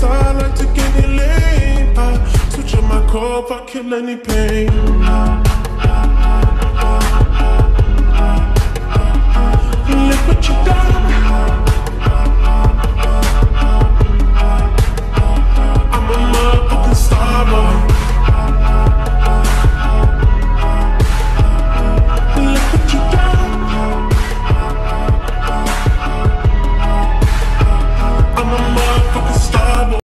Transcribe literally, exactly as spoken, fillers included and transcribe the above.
I like to get any lane. I switch up my core if I kill any pain. I